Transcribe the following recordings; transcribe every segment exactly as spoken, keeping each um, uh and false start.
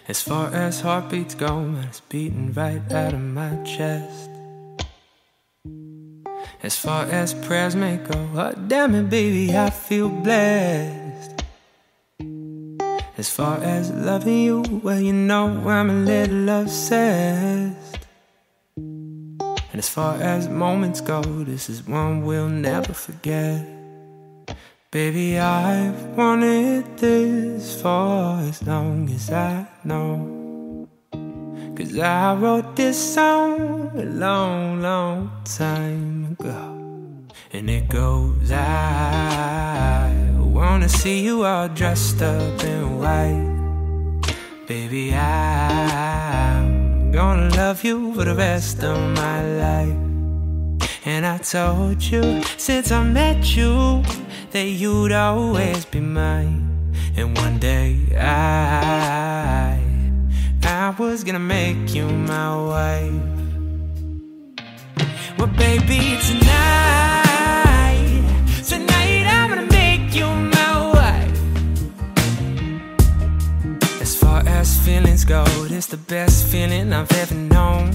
As far as heartbeats go, man, it's beating right out of my chest. As far as prayers may go, oh damn it baby, I feel blessed. As far as loving you, well you know I'm a little obsessed. And as far as moments go, this is one we'll never forget. Baby, I've wanted this for as long as I know, 'cause I wrote this song a long, long time ago. And it goes, I wanna see you all dressed up in white. Baby, I'm gonna love you for the rest of my life. And I told you since I met you that you'd always be mine. And one day I I was gonna make you my wife. Well baby, tonight, tonight I'm gonna make you my wife. As far as feelings go, it's the best feeling I've ever known.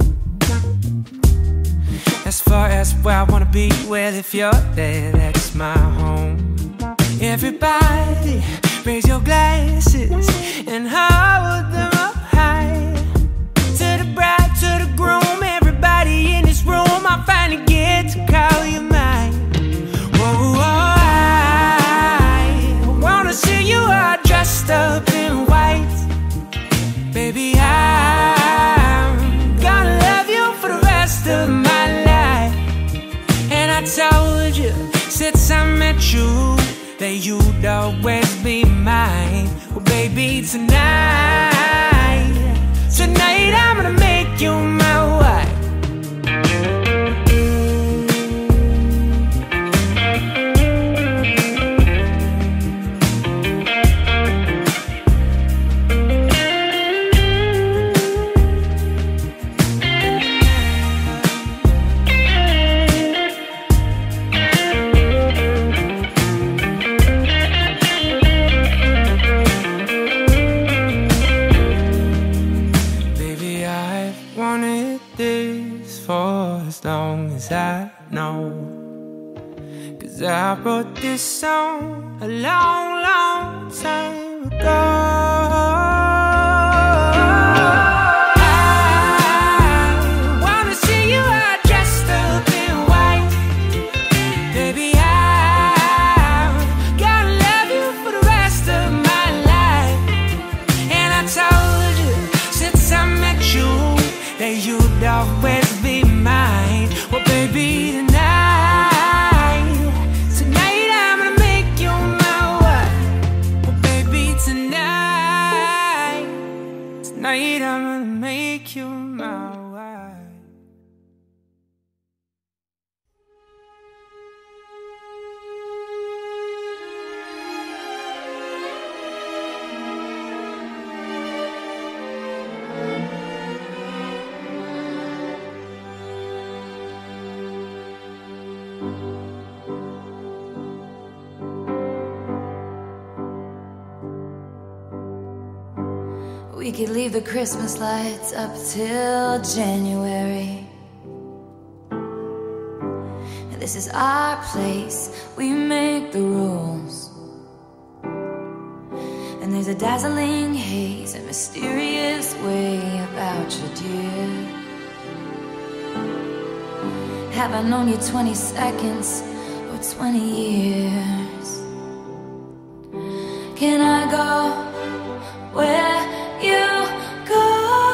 As far as where I wanna be, well if you're there, that's my home. Everybody, raise your glasses and hold them up high. To the bride, to the groom, everybody in this room, I finally get to call you mine. Whoa, whoa, I wanna see you all dressed up in white. Baby, I'm gonna love you for the rest of my life. And I told you since I met you that you'd always be mine. Well baby, tonight, tonight I'm gonna make you my wife. As long as I know, 'cause I wrote this song a long, long time ago. I wanna see you all dressed up in white. Baby, I'm gonna love you for the rest of my life. And I told you since I met you that you'd always be mine. Well baby, tonight, tonight I'm gonna make you my wife. Well baby, tonight, tonight I'm gonna make you my wife. We could leave the Christmas lights up till January. This is our place, we make the rules. And there's a dazzling haze, a mysterious way about you, dear. Have I known you twenty seconds or twenty years? Can I go where you go?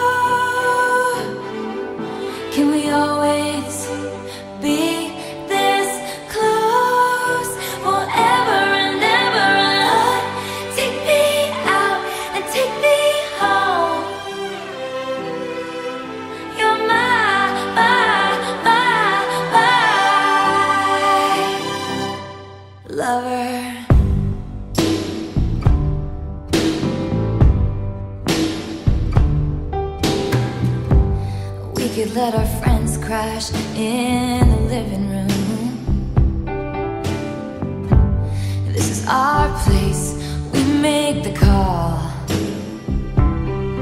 Can we always be this close forever and ever? And take me out and take me home. You're my, my, my, my lover. We could let our friends crash in the living room. This is our place, we make the call.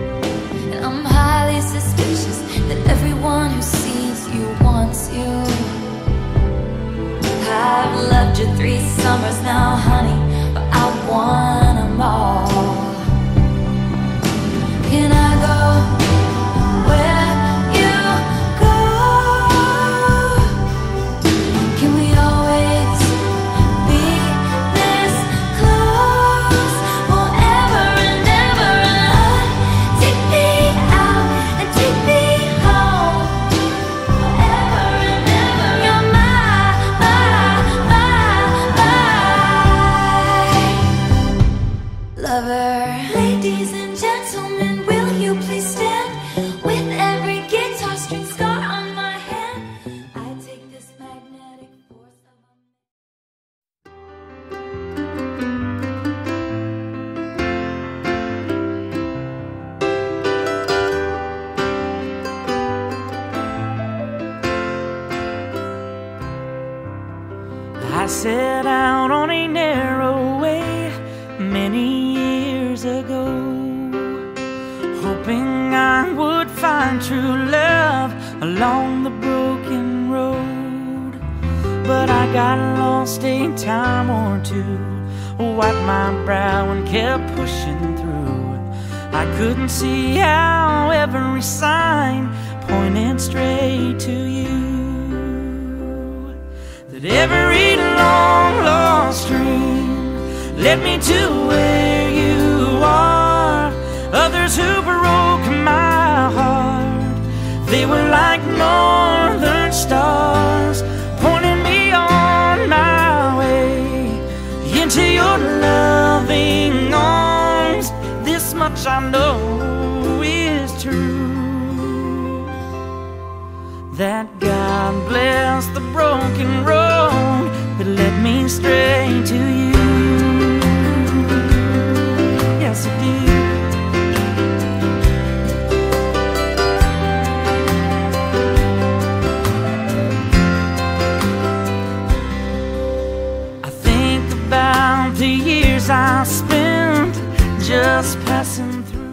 I set out on a narrow way many years ago, hoping I would find true love along the broken road. But I got lost a time or two, wiped my brow and kept pushing through. I couldn't see how every sign pointed straight to you, that every long lost dream led me to where you are. Others who broke my heart, they were like northern stars, pointing me on my way into your loving arms. This much I know is true, that God bless the broken road that led me straight to you. Yes, it did. I think about the years I spent just passing through.